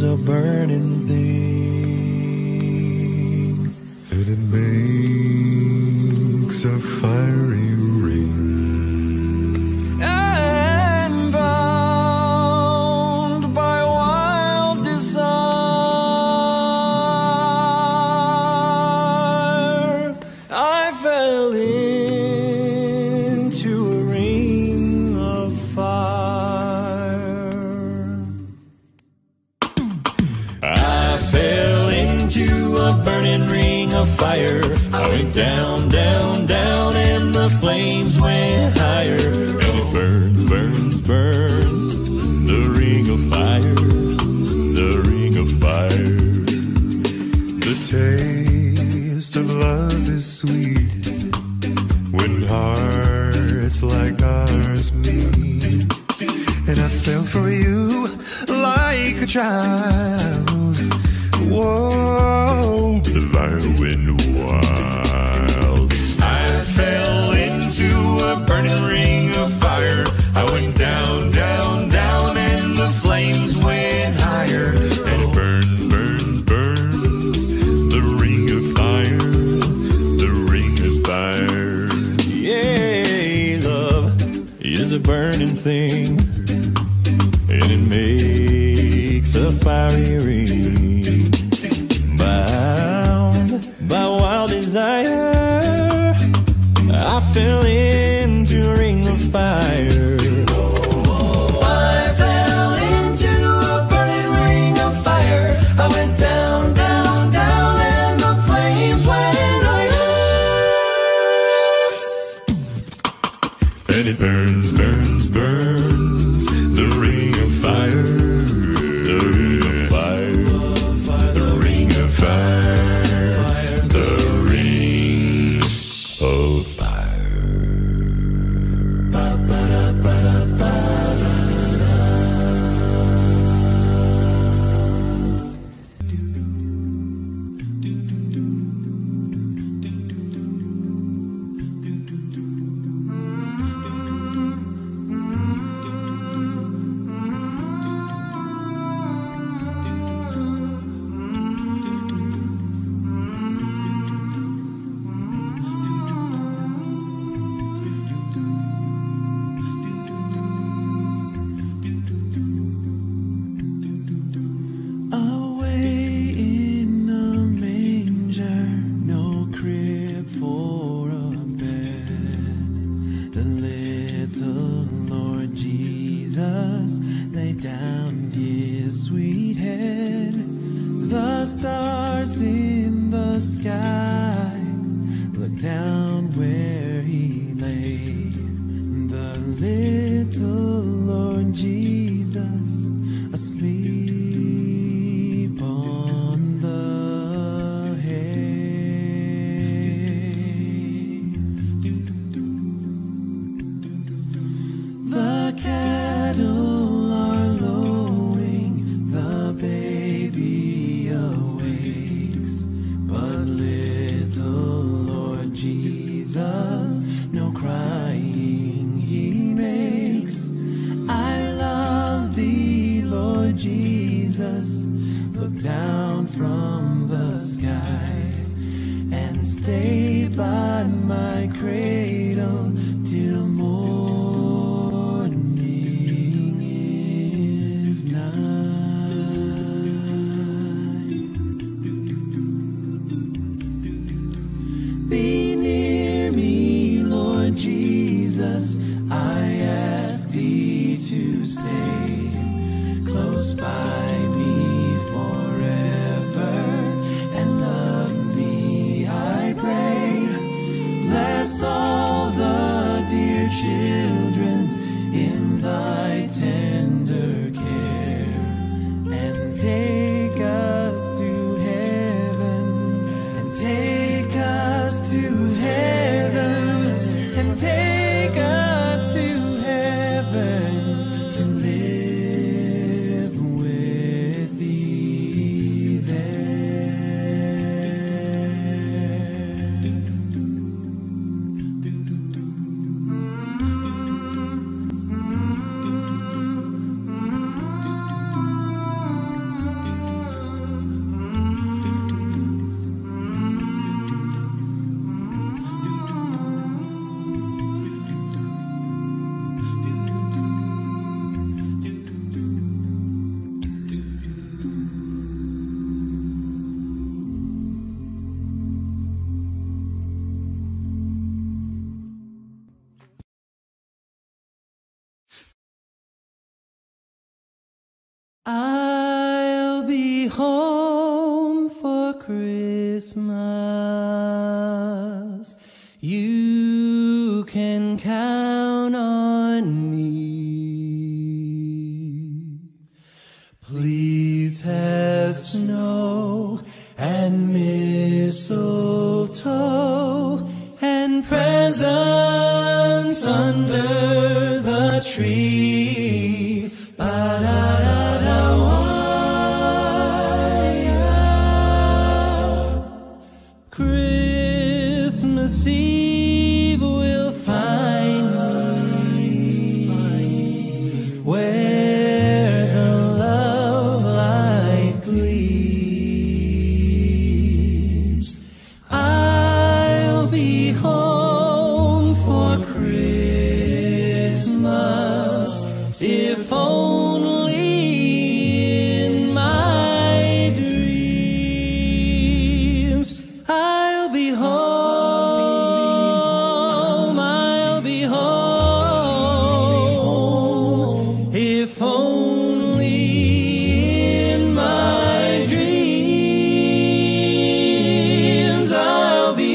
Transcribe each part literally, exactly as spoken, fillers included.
is a burning thing, and it makes a fiery ring. And bound by wild desire, I fell into a ring of fire. I fell into a burning ring of fire. I went down, down, down, and the flames went higher. And it burns, burns, burns, the ring of fire, the ring of fire. The taste of love is sweet when hearts like ours meet. And I fell for you like a child. Whoa, the fire went wild. I fell into a burning ring of fire. I went down, down, down, and the flames went higher. And it burns, burns, burns, the ring of fire, the ring of fire. Yeah, love is a burning thing, and it makes a fiery ring. Bound by wild desire, I fell into a ring of fire. I fell into a burning ring of fire. I went down, down, down, and the flames went higher. And it burns, burns, burns, the ring of fire, the ring of fire, the ring of fire, the ring of fire. Take us to heaven. home for Christmas. You can count on me. Please have snow and mistletoe and presents under the tree. Ba-da-da-da-wah. Christmas Eve will find me where the love light gleams. I'll be home for Christmas, if only in my dreams. I'll be home, I'll be home, if only in my dreams. I'll be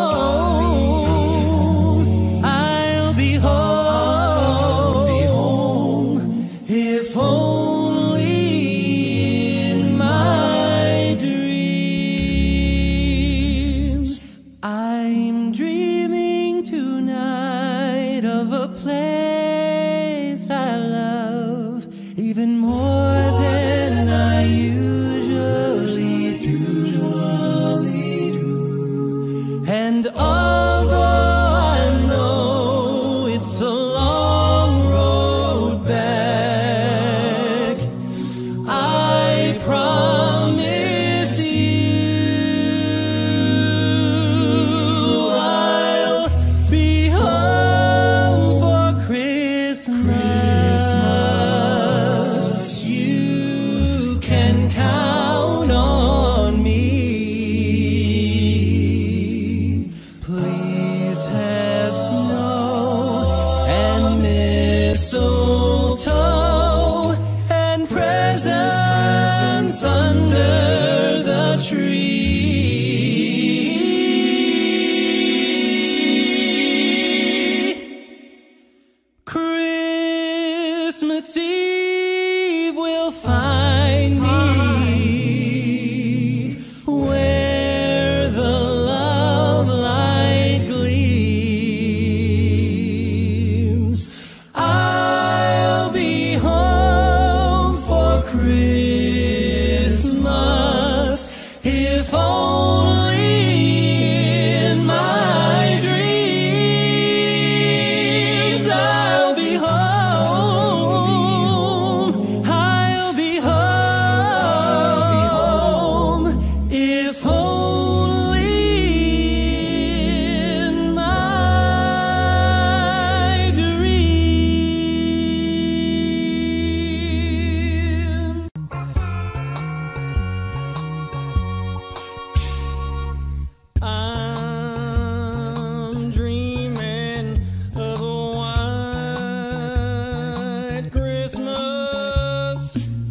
home, I'll be home, if only in my dreams. I'm dreaming tonight of a place I love even more than I usually do. And although I know it's a long road back, I promise you I'll be home for Christmas. You can count on me. Please have snow and mistletoe and presents under the tree. Christmas Eve will find me where the love light gleams. I'll be home for Christmas, if only in my dreams. I'll be home, I'll be home, if only in my dreams. I'm dreaming of a white Christmas,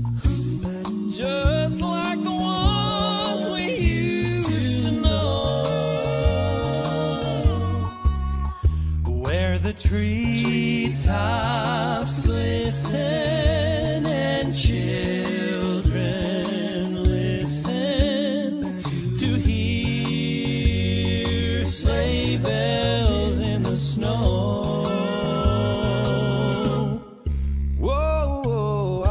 just like the ones we used to know, where the treetops glisten and children listen to hear sleigh bells in the snow. Whoa,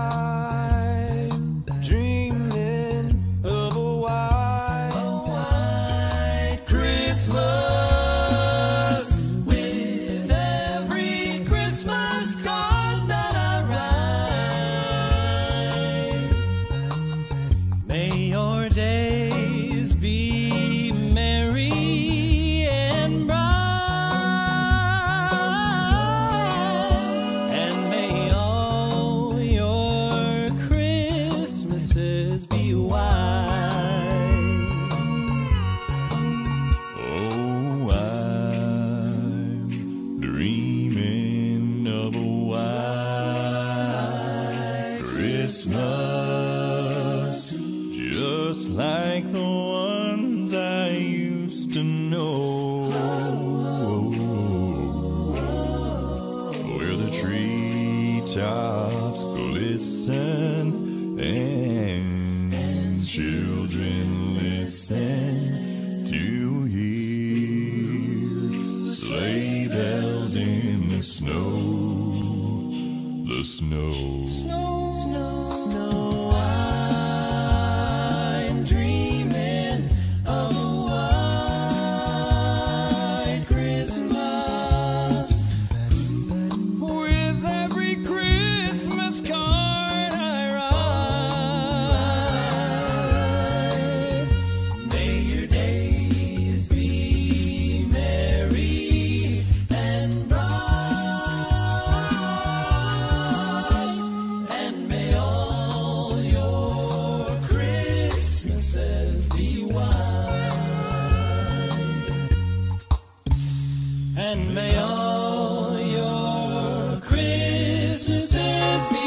I'm dreaming of a white, white Christmas, with every Christmas card that I write. May your days be merry and bright, and may all your Christmases be white. Oh, I'm dreaming of a white Christmas, treetops glisten, and children listen to hear sleigh bells in the snow, the snow, Snow, snow, snow. I'm dreaming of a white Christmas. With every Christmas card I write, may your days be merry and bright, and may all your Christmases be white, and may all your Christmases be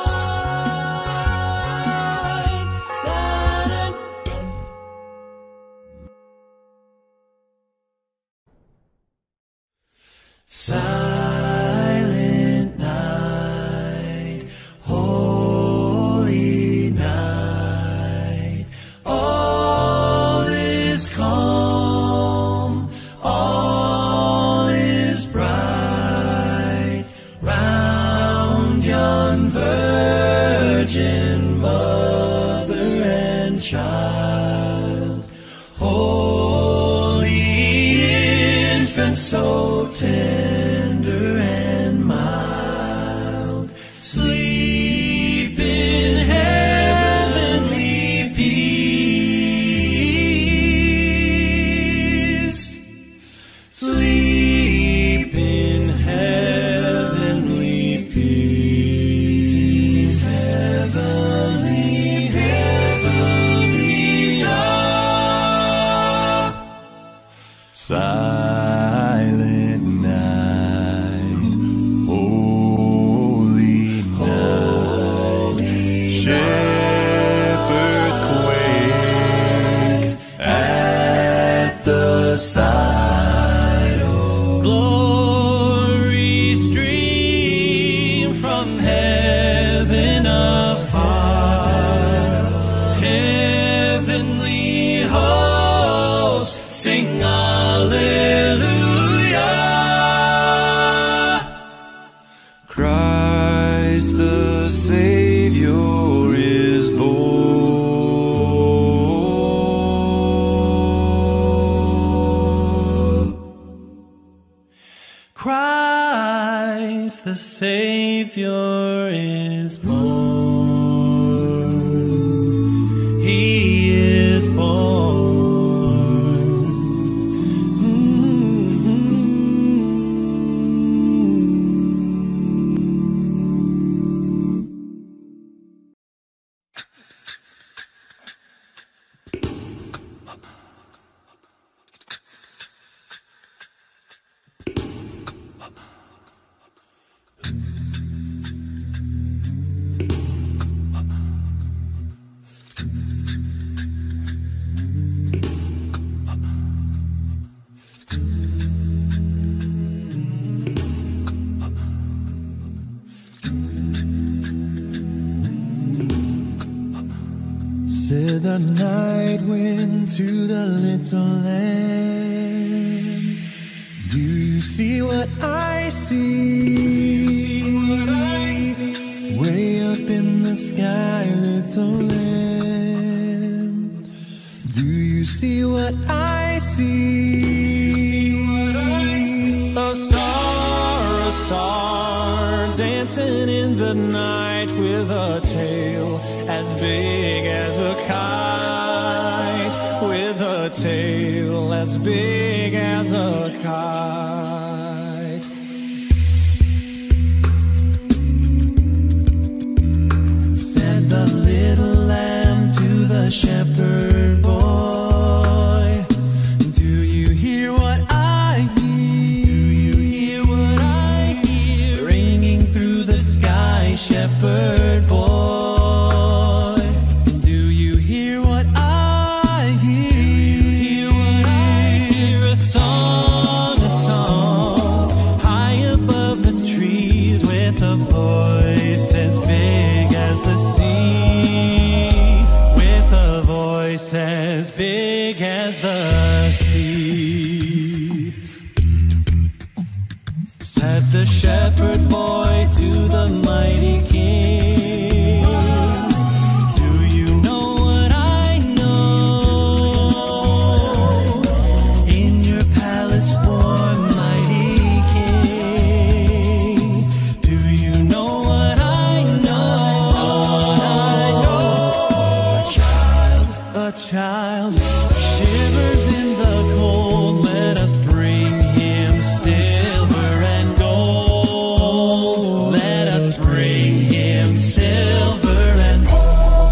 white. Da-da. Silent night, holy night, all is calm, all is bright, round yon virgin mother and child, holy infant so tender and mild, sleep in heavenly peace, sleep in heavenly peace, heavenly, heavenly, ah. Silent night, holy night, shepherds quake at the sight. Oh, glory stream from heaven afar, heavenly hosts sing Alleluia. Christ the Savior is born. Christ the Savior is born. He is born. Said the night wind to the little lamb, do you see what I see? Way up in the sky, little lamb, do you see what I see? A star, a star, dancing in the night with a tail as big as a kite, with a tail as big as a kite. Said the little lamb to the shepherd boy, do you hear what I hear? Do you hear what I hear? Ringing through the sky, shepherd boy. With voice as big as the sea, with a voice as big as the sea. Said the shepherd boy to the mighty king, do you know what I know? In your palace warm, mighty king, do you know what I know? I know. A child, a child shivers in the cold. Let us bring him silver and gold. Let us bring him silver and gold.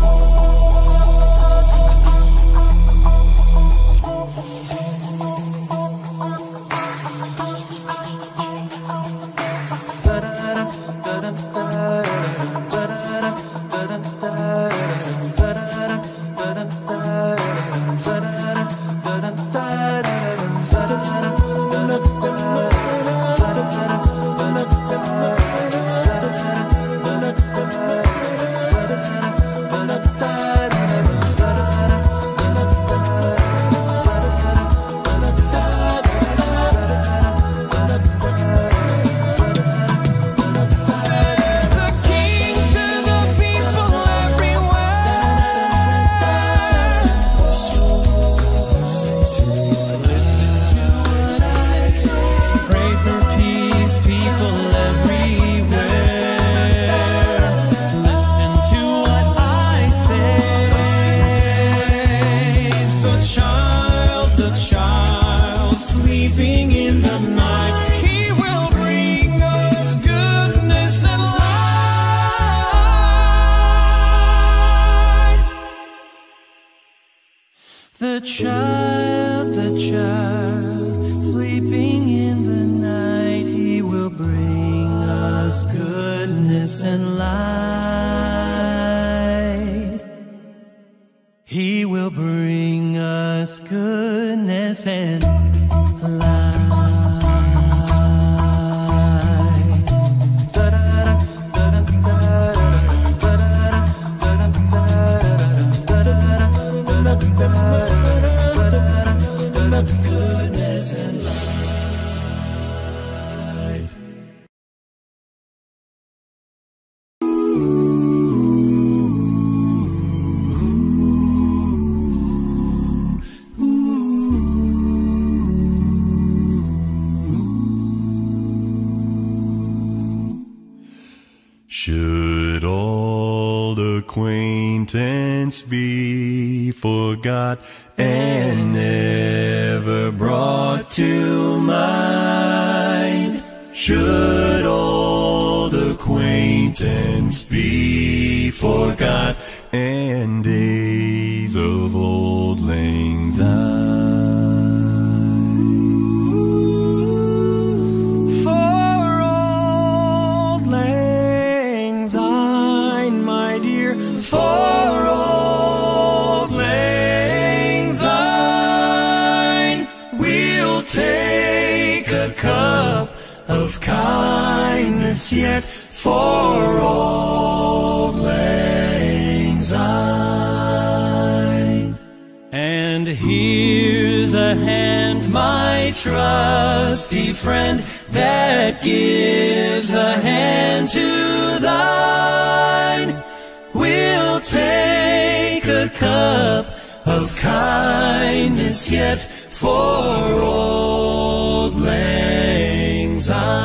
The child, the child, sleeping in the night, he will bring us goodness and light. He will bring us goodness and light. Goodness and light. Should old acquaintance be forgot and never brought to mind? Should old acquaintance be forgot and days of old lang syne? For old lang syne, my dear, for old lang syne, we'll take a cup of kindness yet for old lang syne. And here's a hand, my trusty friend, that gives a hand to thine. We'll take a cup of kindness yet for old lang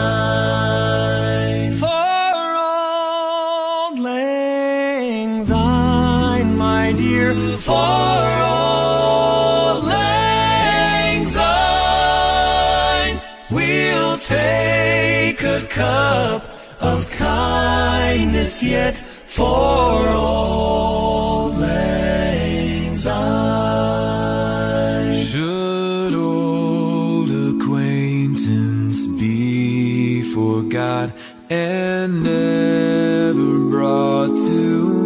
syne. For old lang syne, my dear, for old lang syne, we'll take a cup of kindness yet for old lang syne. Should old acquaintance be forgot and never brought to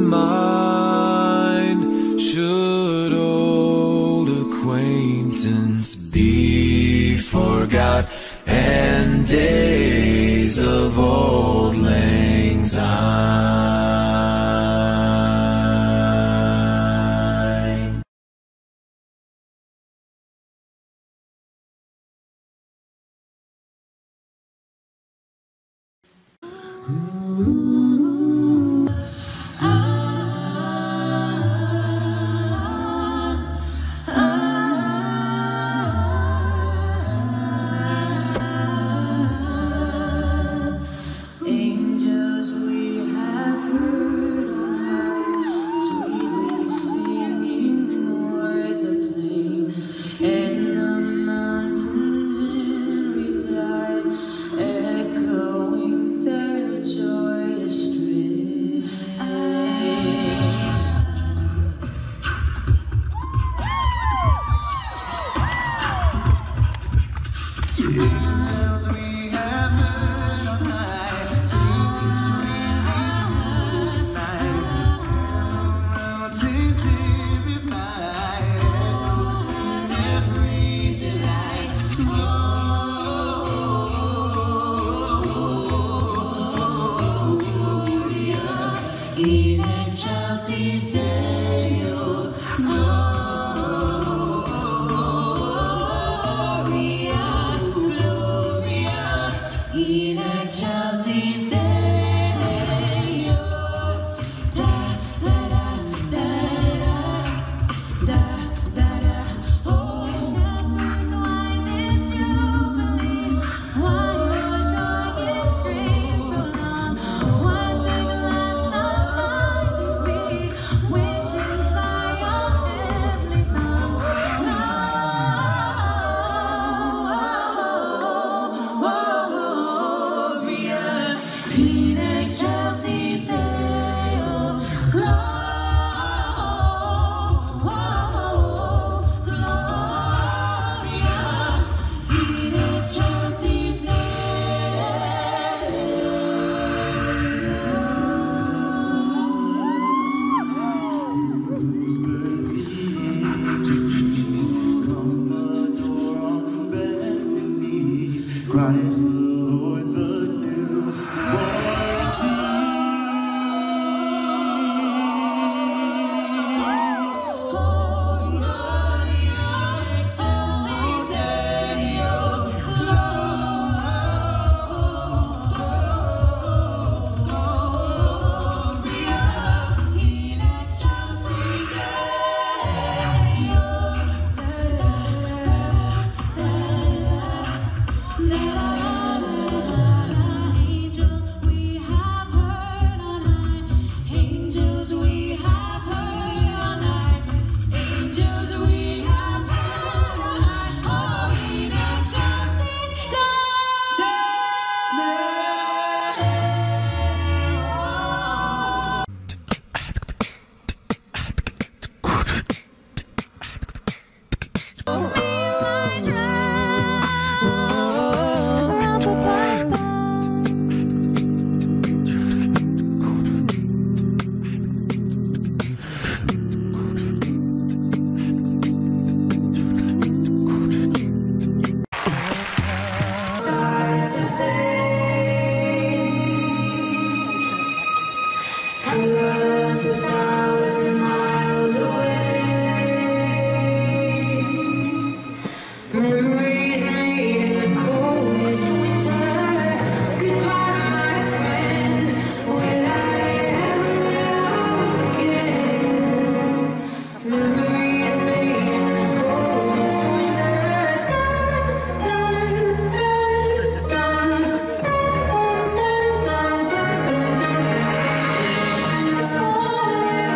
mind? Should old acquaintance be forgot and days of old lang It's all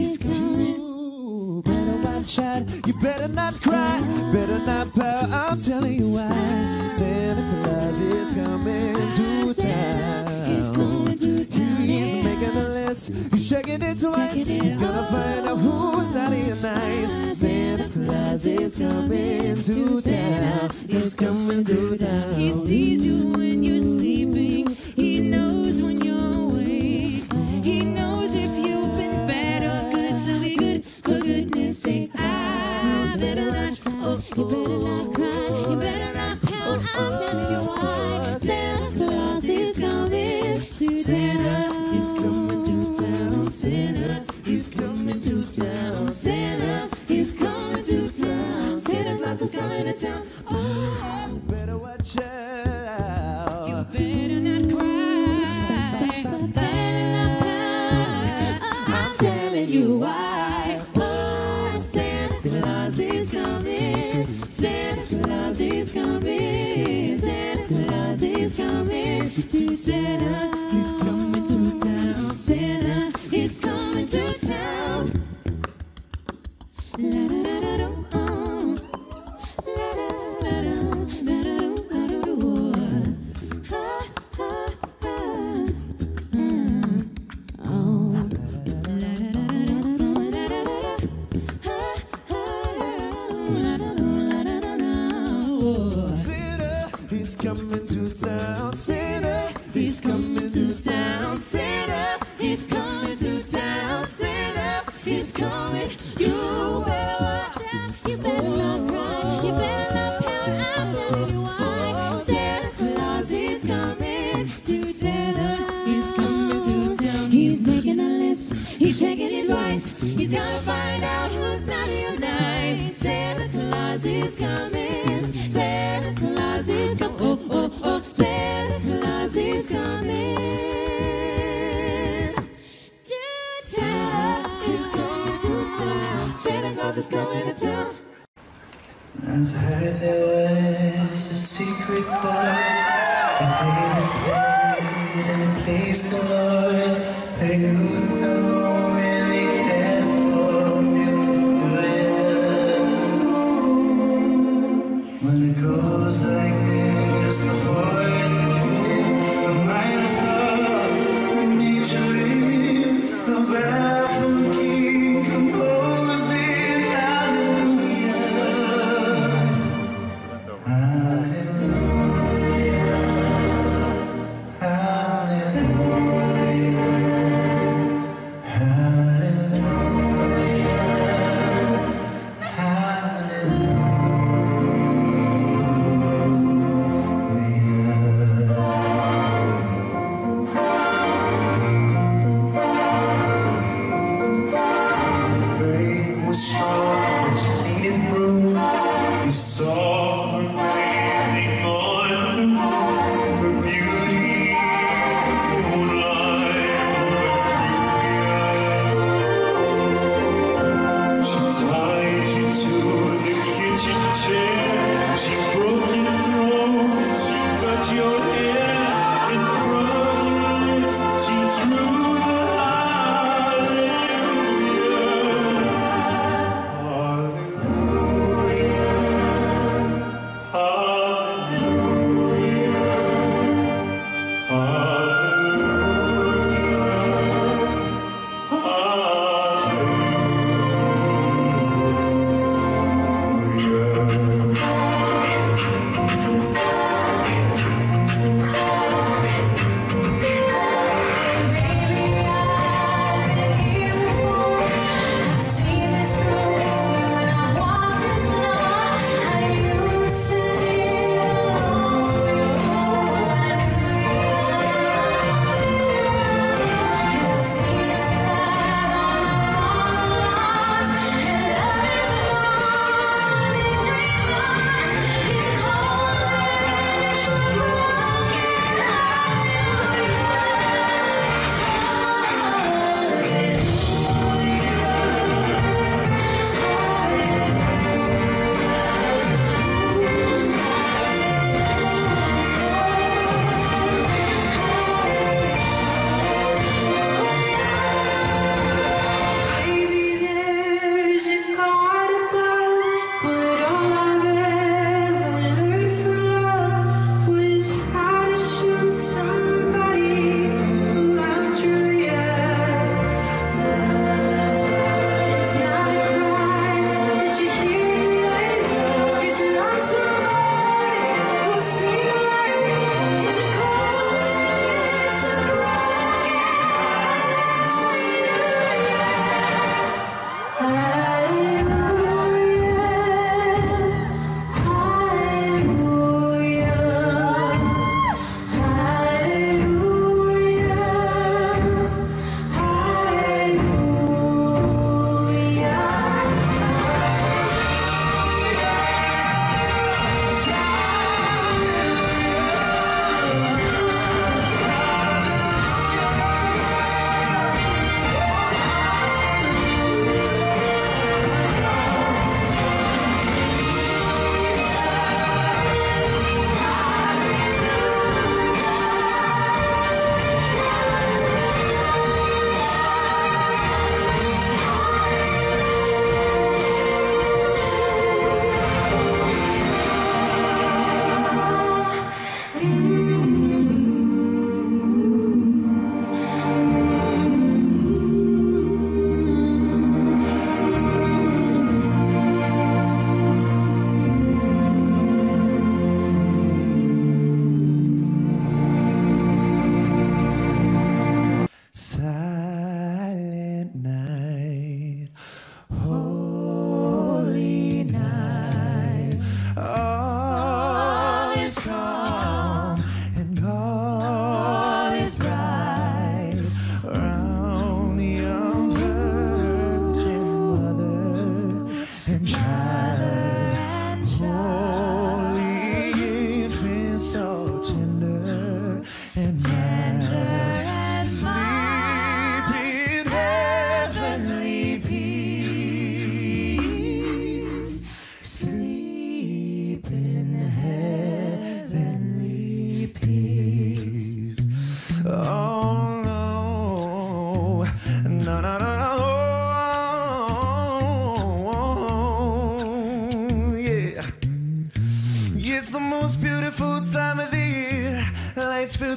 is coming. Ooh, better watch out, you better not cry, better not pout, I'm telling you why. Santa Claus is coming to town. He's coming to town. He's making a list, he's checking it twice. He's gonna find out who's naughty and nice. Santa Claus is coming to town. He's coming to town. He sees you when you're sleeping. He knows when you're awake. He knows if you've been bad or good. So be good, for goodness sake. I better not, oh, you better not cry. You better not pout, I'm telling you why. Santa Claus is coming to Santa town. is coming to town. Santa is coming to town. Santa is coming to town. Santa Claus is coming to town. Oh, You better watch out. you better not cry. Better not pout. I'm telling you why. Oh, Santa Claus is coming. Santa Claus is coming. Santa Claus is coming to Santa. He's coming to town. Santa is coming to town. La da da da da. La da da da da da da da. Ha ha ha. Oh. La da da da da da da da. Ha ha la da la da da da. Santa is coming to town. Santa is coming to town. Santa is coming to town. Santa is coming. You better watch out. You better not cry. You better not pout. I'm telling you why. Santa Claus is coming to Santa is coming to town. He's making a list. He's checking it twice. He's gonna find out who's naughty or nice. Santa Claus is coming. Santa Claus is coming. Oh, oh, oh. Santa Claus is coming. Santa is coming to town. Santa Claus is coming to town. I've heard there was a secret chord that David played in a place the Lord, but you don't really care for music, do you? When it goes like this, the fourth, the fifth, the minor fall, the major leave, the baffled king composing hallelujah. Hallelujah, hallelujah,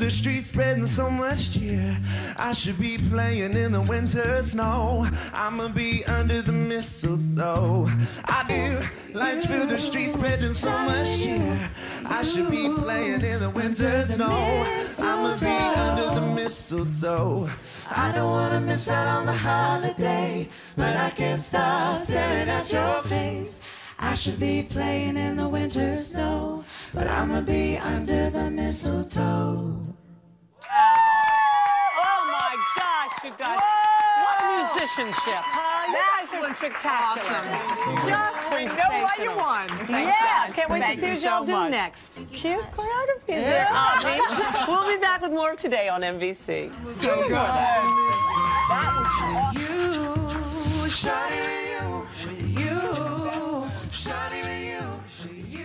the streets spreading so much cheer. I should be playing in the winter snow. I'ma be under the mistletoe. I do. Lights fill the streets spreading so much cheer. I should be playing in the winter snow. I'ma be under the mistletoe. I don't wanna miss out on the holiday, but I can't stop staring at your face. I should be playing in the winter snow, but I'ma be under the mistletoe. Oh my gosh, you guys. What musicianship, huh? That was spectacular. Awesome. Just We know why you won. Yeah, can't wait Thank to see you what so y'all do much. next. Cute choreography there, obvious. We'll be back with more of Today on M V C. So good. That was You, shawty with you, you, shawty with you, you.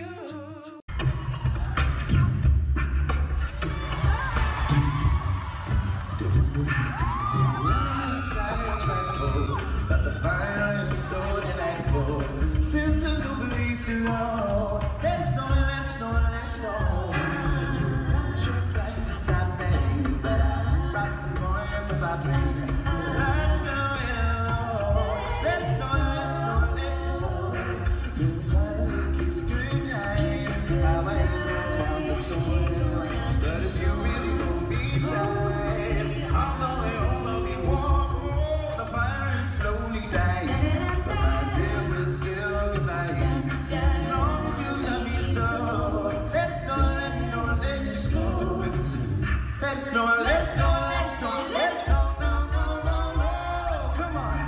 But the fire is so delightful. Since there's no police to know, let's know, let's know, let's know. Sounds a sure sight to stop me, but I brought some coin to my brain. Let's know it alone. Let's know, let's know, let's know. You finally kiss goodnight. How I know down the storm. But if you really hold me tight, although it all be warm, oh, the fire is slowly dying, but my dream will still goodbye. As long as you love me so, let's go, let's go, let's go. Let's go, let's go, let's go, let's go. No, no, no, no. Come on.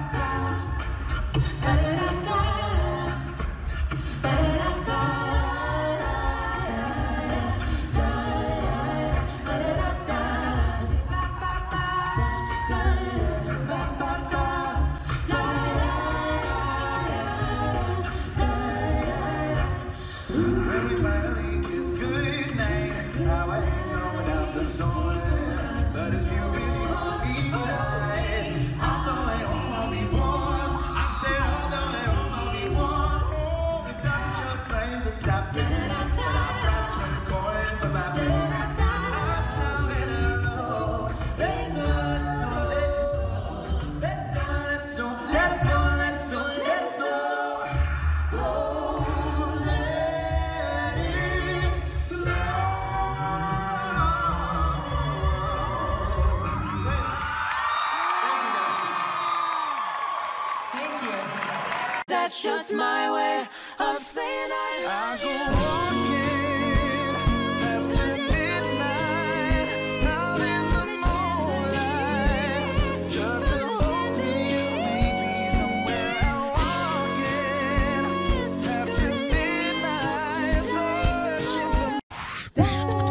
When we finally kiss goodnight, how I ain't going out the storm. But if you really hold me tight, although I won't be warm, I said although I won't be warm, oh, it doesn't show signs of stopping. I brought some coin for my brain. I've now let us go. Let's go, let's go, let's go. Let's go, let's go, let's go, let's go. Oh, let it snow. Thank you. That's just my way of saying I love you. I go walking after midnight, out in the moonlight, just to hope that you may be somewhere I'm walking after midnight, searching for.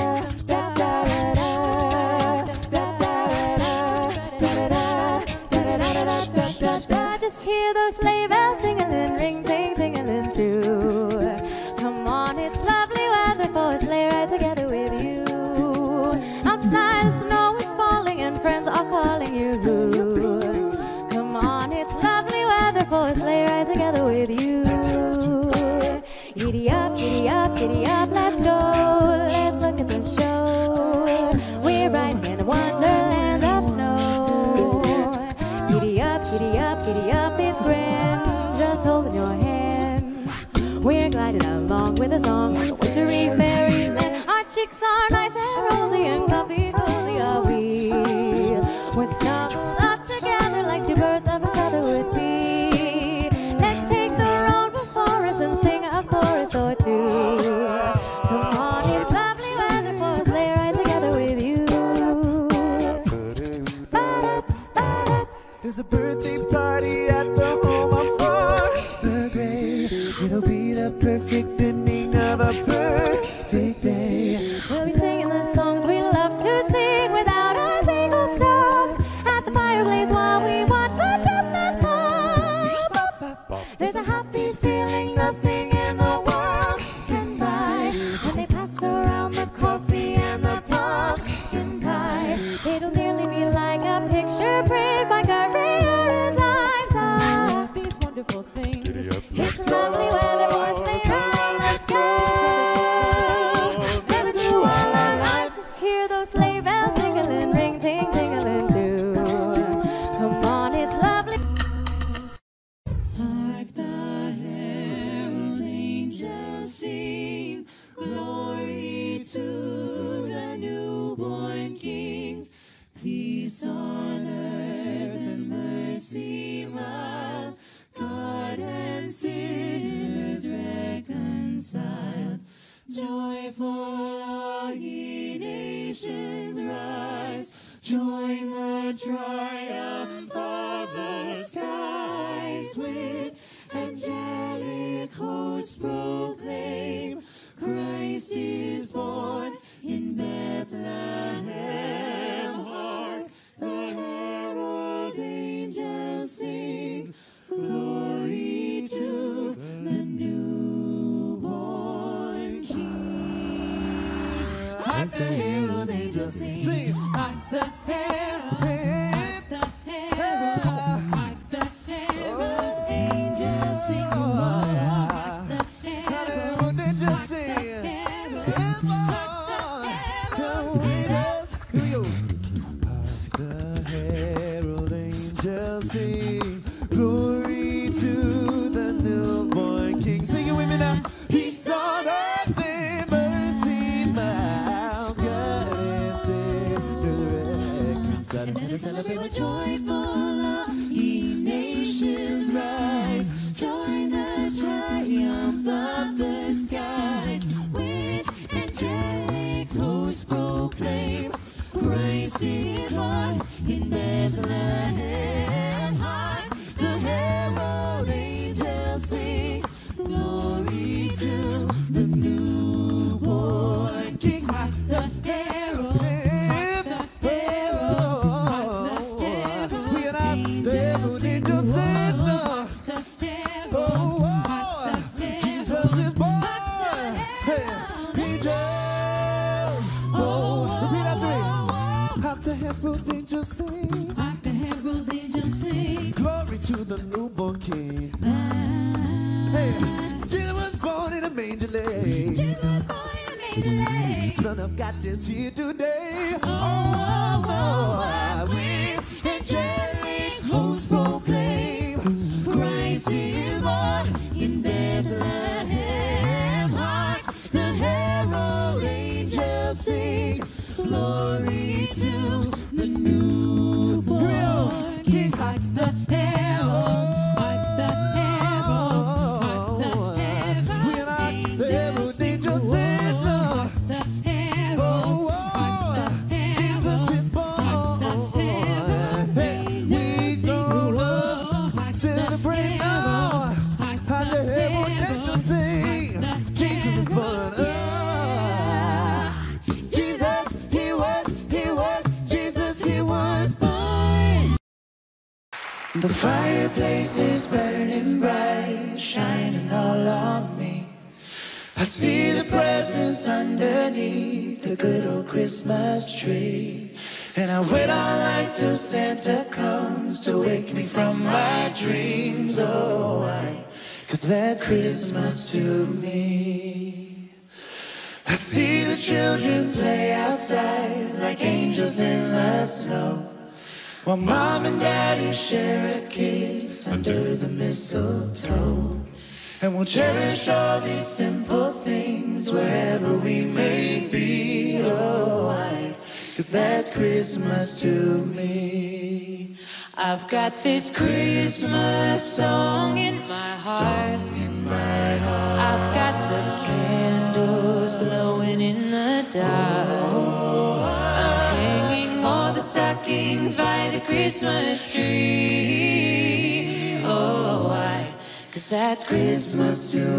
I just hear those sleigh bells tingling, ring, ting, tingling too. Come on, it's lovely weather for a sleigh ride together with you. Outside the snow is falling and friends are calling you. Come on, it's lovely weather for a sleigh ride together with you. Giddy up, giddy up, giddy up, let's go. Let's look at the show. We're riding in a wonderland of snow. Giddy up, giddy up, giddy up, it's grand. Just holding your hand. We're gliding along with a song like a wintry fairyland. Our cheeks are nice and rosy and comfy, cozy are we. We're snuggled up together like two birds of a feather would be. Let's take the road before us and sing a chorus or two. Come on, it's lovely weather for a sleigh ride together with you. Ba-da, ba-da. There's a birthday party at the home of the gray. It'll be the perfect ending of a perfect day. We'll be singing the songs we love to sing without a single stop. At the fireplace while we watch the chestnuts pop. There's a happy feeling nothing in the world can buy. When they pass around the coffee and the pumpkin pie, it'll nearly be like a picture print by Career and Times. Ah, these wonderful things. It's lovely weather for a sleigh ride. Let's go. Never through all our lives, just hear those rise with angelic hosts proclaim, Christ is born in Bethlehem. Hark, the herald angels sing, glory to the newborn King. Hark, the herald angels sing. Sing. Hark, the herald, hark, the herald, hark, the herald angels sing. Hark, the herald angels sing. The herald angels sing, glory to the newborn King. Sing it with me now. He saw that thing, mercy, my goodness, And let us celebrate with joyful love, ye nations rise, join the triumph of the skies, with angelic hosts proclaim, Christ is born in Bethlehem. Hark, the herald angels sing, glory to the newborn King. Hark, the herald, hark, the herald, hark, the herald angels sing. Hark, the herald, hark, the Jesus is born. Hey, angels. Oh, repeat after me. Hark the herald angels sing, hark, the herald angels sing. glory to the newborn King. Hey, Jesus was born in a manger lay. Jesus was born in a manger lay. Son of God is here today. Oh, Lord, with Angelic hosts proclaim, Christ is born in Bethlehem. Hark, the herald angels sing, glory to the newborn King. Hark, the herald, hark, the herald, hark, the herald angels sing. Hark, the herald, hark, the herald, Jesus is born. Hey, we gonna celebrate now. Hark the herald angels sing, Jesus is born. Ah, Jesus, he was, he was, Jesus, he was born. The fireplace is burning bright, shining all on me. I see the presents underneath the good old Christmas tree. And I wait all night till Santa comes to wake me from my dreams. Oh, why? 'Cause that's Christmas to me. I see the children play outside like angels in the snow, while mom and daddy share a kiss under the mistletoe. And we'll cherish all these simple things wherever we may be. Oh, why? 'Cause that's Christmas to me. I've got this Christmas song in my heart. Song in my heart. I've got the candles glowing in the dark. I'm hanging all the stockings by the Christmas tree. Oh, why? 'Cause that's Christmas to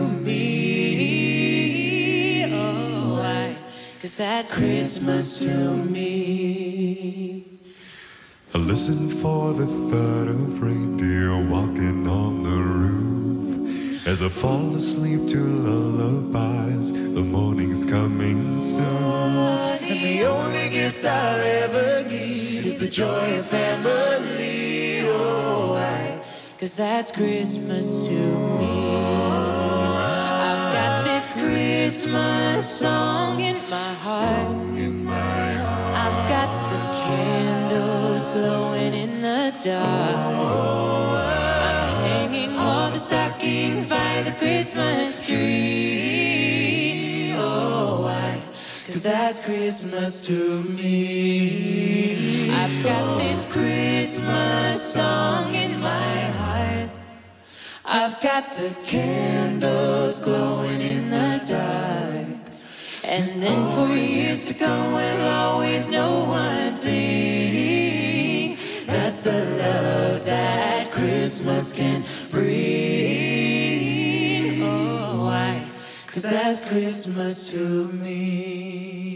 me. Oh, why? 'Cause that's Christmas to me. I listen for the thud of reindeer walking on the roof. As I fall asleep to lullabies, the morning's coming soon. And the only gift I'll ever need is the joy of family. Oh, why? 'Cause that's Christmas to me. I've got this Christmas song in my heart. Song in my heart. I've got the candles glowing in the dark. I'm hanging all the stockings by the Christmas tree. Oh, why? 'Cause that's Christmas to me. I've got this Christmas song in my heart. I've got the candles glowing in the dark. And then for years to come we'll always know one thing. That's the love that Christmas Christmas can bring. Oh, why? 'Cause that's Christmas to me.